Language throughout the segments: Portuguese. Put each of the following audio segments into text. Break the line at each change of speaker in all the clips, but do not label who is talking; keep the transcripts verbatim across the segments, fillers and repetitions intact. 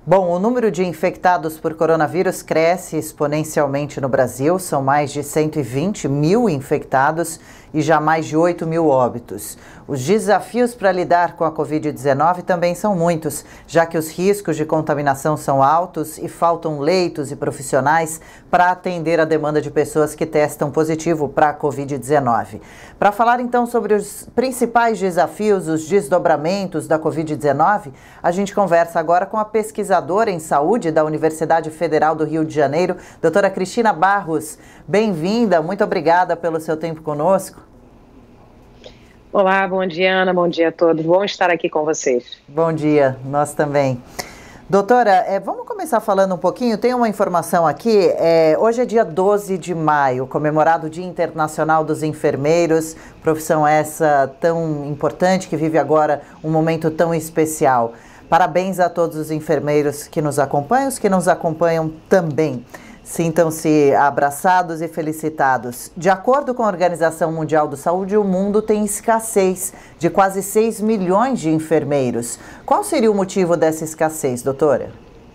Bom, o número de infectados por coronavírus cresce exponencialmente no Brasil. São mais de cento e vinte mil infectados e já mais de oito mil óbitos. Os desafios para lidar com a covid dezenove também são muitos, já que os riscos de contaminação são altos e faltam leitos e profissionais para atender a demanda de pessoas que testam positivo para a covid dezenove. Para falar então sobre os principais desafios, os desdobramentos da covid dezenove, a gente conversa agora com a pesquisadora em saúde da Universidade Federal do Rio de Janeiro, doutora Cristina Barros. Bem-vinda, muito obrigada pelo seu tempo conosco.
Olá, bom dia, Ana, bom dia a todos. Bom estar aqui com vocês.
Bom dia, nós também. Doutora, é, vamos começar falando um pouquinho, tem uma informação aqui, é, hoje é dia doze de maio, comemorado o Dia Internacional dos Enfermeiros, profissão essa tão importante que vive agora um momento tão especial. Parabéns a todos os enfermeiros que nos acompanham, os que nos acompanham também. Sintam-se abraçados e felicitados. De acordo com a Organização Mundial da Saúde, o mundo tem escassez de quase seis milhões de enfermeiros. Qual seria o motivo dessa escassez, doutora?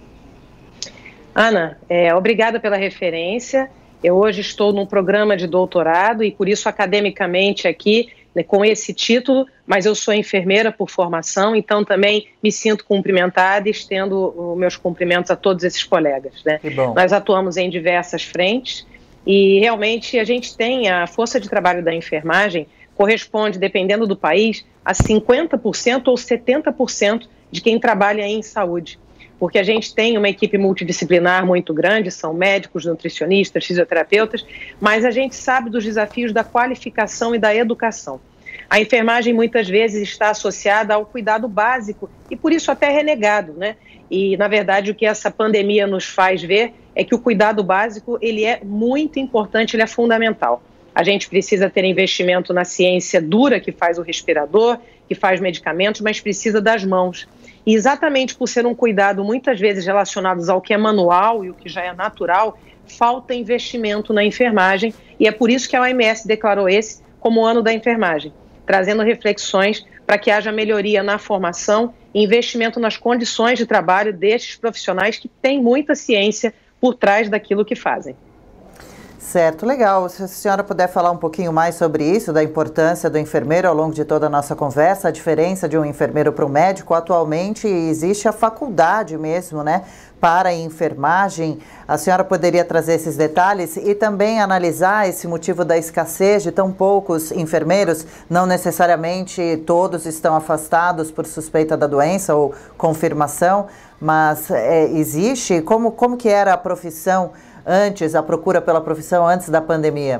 Ana, é, obrigada pela referência. Eu hoje estou num programa de doutorado e por isso academicamente aqui, né, com esse título, mas eu sou enfermeira por formação, então também me sinto cumprimentada e estendo os meus cumprimentos a todos esses colegas, né?
Que bom.
Nós atuamos em diversas frentes e realmente a gente tem a força de trabalho da enfermagem corresponde, dependendo do país, a cinquenta por cento ou setenta por cento de quem trabalha em saúde. Porque a gente tem uma equipe multidisciplinar muito grande, são médicos, nutricionistas, fisioterapeutas, mas a gente sabe dos desafios da qualificação e da educação. A enfermagem muitas vezes está associada ao cuidado básico e por isso até renegado, né? E na verdade o que essa pandemia nos faz ver é que o cuidado básico ele é muito importante, ele é fundamental. A gente precisa ter investimento na ciência dura que faz o respirador, que faz medicamentos, mas precisa das mãos. E exatamente por ser um cuidado muitas vezes relacionado ao que é manual e o que já é natural, falta investimento na enfermagem e é por isso que a O M S declarou esse como o ano da enfermagem, trazendo reflexões para que haja melhoria na formação e investimento nas condições de trabalho destes profissionais que têm muita ciência por trás daquilo que fazem.
Certo, legal. Se a senhora puder falar um pouquinho mais sobre isso, da importância do enfermeiro ao longo de toda a nossa conversa, a diferença de um enfermeiro para um médico. Atualmente existe a faculdade mesmo, né, para a enfermagem. A senhora poderia trazer esses detalhes e também analisar esse motivo da escassez de tão poucos enfermeiros? Não necessariamente todos estão afastados por suspeita da doença ou confirmação, mas é, existe? Como, como que era a profissão antes, a procura pela profissão antes da pandemia?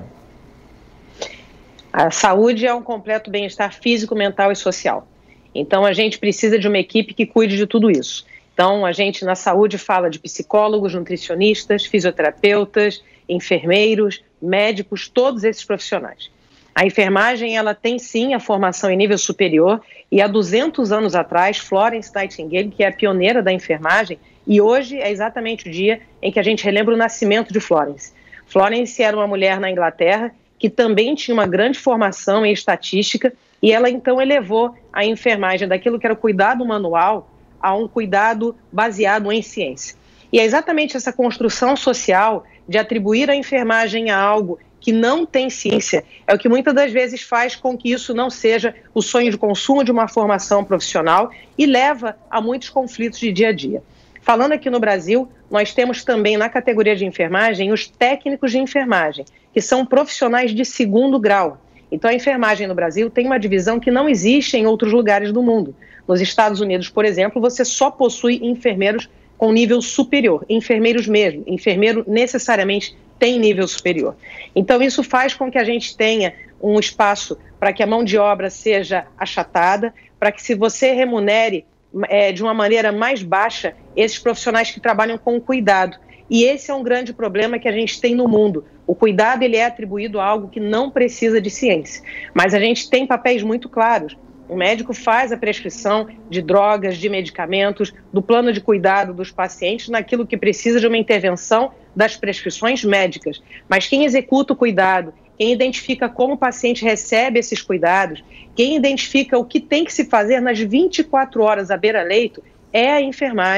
A saúde é um completo bem-estar físico, mental e social. Então a gente precisa de uma equipe que cuide de tudo isso. Então a gente na saúde fala de psicólogos, nutricionistas, fisioterapeutas, enfermeiros, médicos, todos esses profissionais. A enfermagem ela tem sim a formação em nível superior e há duzentos anos atrás, Florence Nightingale, que é a pioneira da enfermagem, e hoje é exatamente o dia em que a gente relembra o nascimento de Florence. Florence era uma mulher na Inglaterra que também tinha uma grande formação em estatística e ela então elevou a enfermagem daquilo que era o cuidado manual a um cuidado baseado em ciência. E é exatamente essa construção social de atribuir a enfermagem a algo que não tem ciência, é o que muitas das vezes faz com que isso não seja o sonho de consumo de uma formação profissional e leva a muitos conflitos de dia a dia. Falando aqui no Brasil, nós temos também na categoria de enfermagem os técnicos de enfermagem, que são profissionais de segundo grau. Então a enfermagem no Brasil tem uma divisão que não existe em outros lugares do mundo. Nos Estados Unidos, por exemplo, você só possui enfermeiros com nível superior, enfermeiros mesmo, enfermeiro necessariamente tem nível superior. Então isso faz com que a gente tenha um espaço para que a mão de obra seja achatada, para que se você remunere É, de uma maneira mais baixa esses profissionais que trabalham com cuidado. E esse é um grande problema que a gente tem no mundo. O cuidado ele é atribuído a algo que não precisa de ciência. Mas a gente tem papéis muito claros. O médico faz a prescrição de drogas, de medicamentos, do plano de cuidado dos pacientes naquilo que precisa de uma intervenção das prescrições médicas. Mas quem executa o cuidado, quem identifica como o paciente recebe esses cuidados, quem identifica o que tem que se fazer nas vinte e quatro horas à beira-leito é a enfermagem,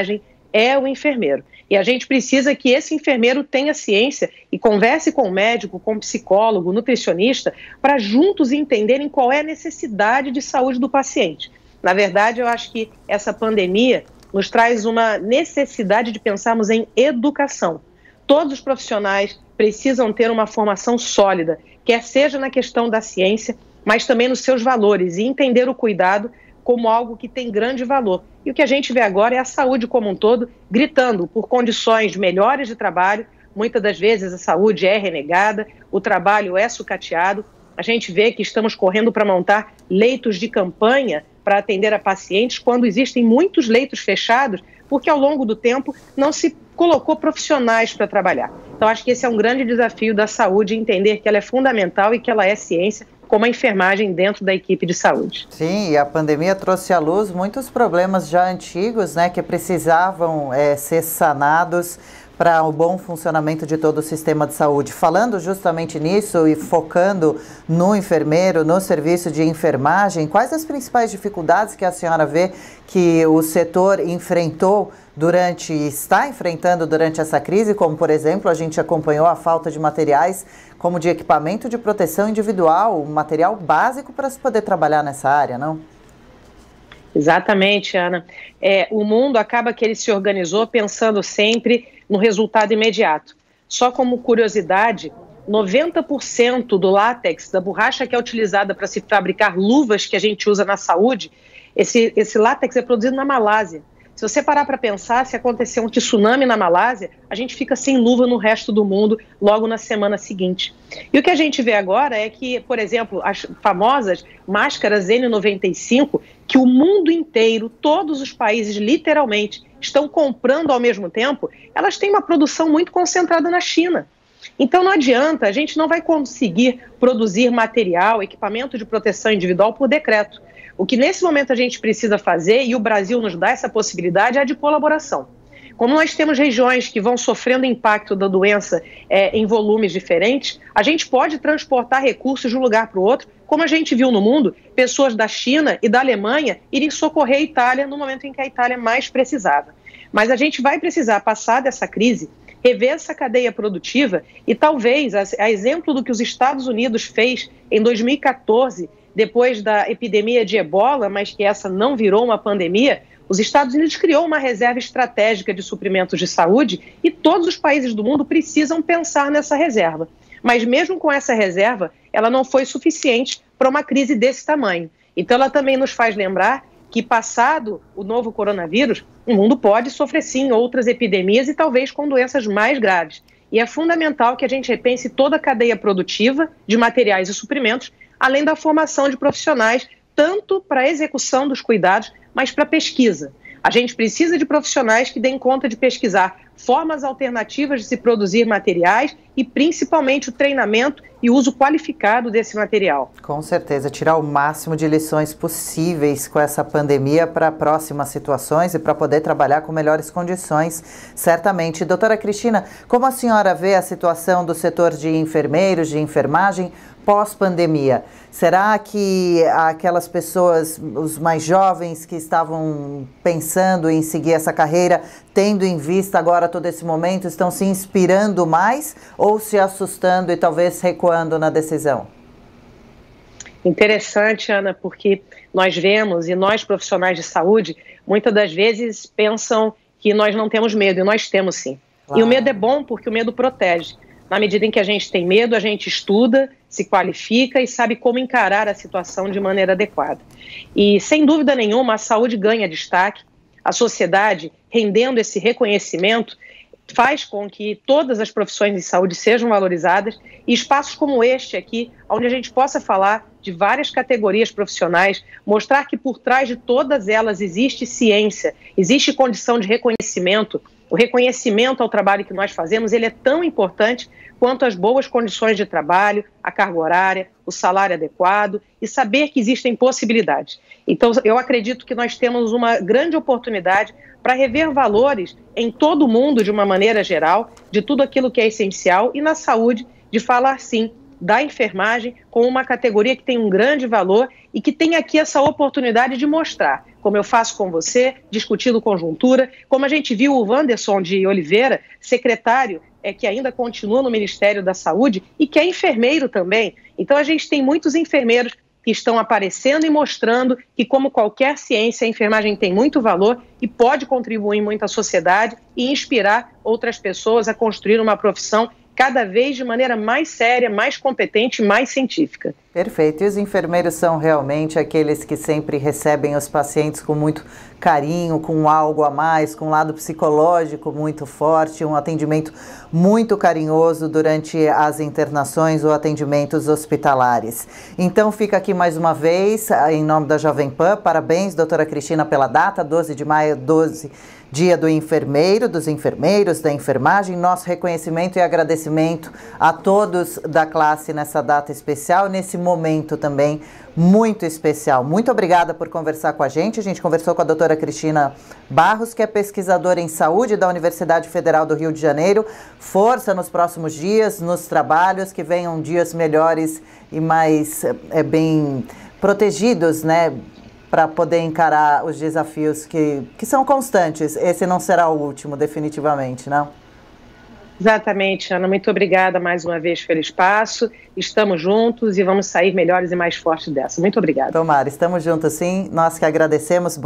é o enfermeiro. E a gente precisa que esse enfermeiro tenha ciência e converse com o médico, com o psicólogo, nutricionista, para juntos entenderem qual é a necessidade de saúde do paciente. Na verdade, eu acho que essa pandemia nos traz uma necessidade de pensarmos em educação. Todos os profissionais precisam ter uma formação sólida, quer seja na questão da ciência, mas também nos seus valores, e entender o cuidado como algo que tem grande valor. E o que a gente vê agora é a saúde como um todo gritando por condições melhores de trabalho. Muitas das vezes a saúde é renegada, o trabalho é sucateado. A gente vê que estamos correndo para montar leitos de campanha para atender a pacientes quando existem muitos leitos fechados, porque ao longo do tempo não se colocou profissionais para trabalhar. Então acho que esse é um grande desafio da saúde, entender que ela é fundamental e que ela é ciência, como a enfermagem dentro da equipe de saúde.
Sim, e a pandemia trouxe à luz muitos problemas já antigos, né, que precisavam é, ser sanados para o bom funcionamento de todo o sistema de saúde. Falando justamente nisso e focando no enfermeiro, no serviço de enfermagem, quais as principais dificuldades que a senhora vê que o setor enfrentou durante, está enfrentando durante essa crise, como, por exemplo, a gente acompanhou a falta de materiais, como de equipamento de proteção individual, material básico para se poder trabalhar nessa área, não?
Exatamente, Ana. É, o mundo acaba que ele se organizou pensando sempre no resultado imediato. Só como curiosidade, noventa por cento do látex, da borracha que é utilizada para se fabricar luvas que a gente usa na saúde, esse, esse látex é produzido na Malásia. Se você parar para pensar, se acontecer um tsunami na Malásia, a gente fica sem luva no resto do mundo logo na semana seguinte. E o que a gente vê agora é que, por exemplo, as famosas máscaras N noventa e cinco, que o mundo inteiro, todos os países literalmente estão comprando ao mesmo tempo, elas têm uma produção muito concentrada na China. Então não adianta, a gente não vai conseguir produzir material, equipamento de proteção individual por decreto. O que nesse momento a gente precisa fazer, e o Brasil nos dá essa possibilidade, é a de colaboração. Como nós temos regiões que vão sofrendo impacto da doença é, em volumes diferentes, a gente pode transportar recursos de um lugar para o outro, como a gente viu no mundo, pessoas da China e da Alemanha irem socorrer a Itália no momento em que a Itália mais precisava. Mas a gente vai precisar passar dessa crise, rever essa cadeia produtiva e talvez, a, a exemplo do que os Estados Unidos fez em dois mil e quatorze, depois da epidemia de ebola, mas que essa não virou uma pandemia, os Estados Unidos criou uma reserva estratégica de suprimentos de saúde e todos os países do mundo precisam pensar nessa reserva. Mas mesmo com essa reserva, ela não foi suficiente para uma crise desse tamanho. Então ela também nos faz lembrar que, passado o novo coronavírus, o mundo pode sofrer sim outras epidemias e talvez com doenças mais graves. E é fundamental que a gente repense toda a cadeia produtiva de materiais e suprimentos, além da formação de profissionais, tanto para a execução dos cuidados, mas para a pesquisa. A gente precisa de profissionais que deem conta de pesquisar formas alternativas de se produzir materiais e, principalmente, o treinamento e uso qualificado desse material.
Com certeza, tirar o máximo de lições possíveis com essa pandemia para próximas situações e para poder trabalhar com melhores condições, certamente. Doutora Cristina, como a senhora vê a situação do setor de enfermeiros, de enfermagem, pós-pandemia? Será que aquelas pessoas, os mais jovens que estavam pensando em seguir essa carreira, tendo em vista agora todo esse momento, estão se inspirando mais ou se assustando e talvez recuando na decisão?
Interessante, Ana, porque nós vemos, e nós profissionais de saúde, muitas das vezes pensam que nós não temos medo, e nós temos sim. Claro. E o medo é bom porque o medo protege. Na medida em que a gente tem medo, a gente estuda, se qualifica e sabe como encarar a situação de maneira adequada. E, sem dúvida nenhuma, a saúde ganha destaque, a sociedade, rendendo esse reconhecimento, faz com que todas as profissões de saúde sejam valorizadas e espaços como este aqui, onde a gente possa falar de várias categorias profissionais, mostrar que por trás de todas elas existe ciência, existe condição de reconhecimento. O reconhecimento ao trabalho que nós fazemos, ele é tão importante quanto as boas condições de trabalho, a carga horária, o salário adequado e saber que existem possibilidades. Então, eu acredito que nós temos uma grande oportunidade para rever valores em todo o mundo, de uma maneira geral, de tudo aquilo que é essencial e na saúde, de falar sim da enfermagem como uma categoria que tem um grande valor e que tem aqui essa oportunidade de mostrar. como eu faço com você, discutindo conjuntura, como a gente viu o Wanderson de Oliveira, secretário, é, que ainda continua no Ministério da Saúde e que é enfermeiro também. Então a gente tem muitos enfermeiros que estão aparecendo e mostrando que, como qualquer ciência, a enfermagem tem muito valor e pode contribuir muito à sociedade e inspirar outras pessoas a construir uma profissão cada vez de maneira mais séria, mais competente e mais científica.
Perfeito. E os enfermeiros são realmente aqueles que sempre recebem os pacientes com muito carinho, com algo a mais, com um lado psicológico muito forte, um atendimento muito carinhoso durante as internações ou atendimentos hospitalares. Então fica aqui mais uma vez, em nome da Jovem Pan, parabéns, doutora Cristina, pela data, doze de maio, doze, Dia do Enfermeiro, dos enfermeiros, da enfermagem. Nosso reconhecimento e agradecimento a todos da classe nessa data especial, nesse momento também muito especial. Muito obrigada por conversar com a gente. A gente conversou com a doutora Cristina Barros, que é pesquisadora em saúde da Universidade Federal do Rio de Janeiro. Força nos próximos dias, nos trabalhos, que venham dias melhores e mais é, bem protegidos, né? Para poder encarar os desafios que, que são constantes. Esse não será o último, definitivamente, não?
Exatamente, Ana. Muito obrigada mais uma vez pelo espaço. Estamos juntos e vamos sair melhores e mais fortes dessa. Muito obrigada.
Tomara, estamos juntos sim. Nós que agradecemos.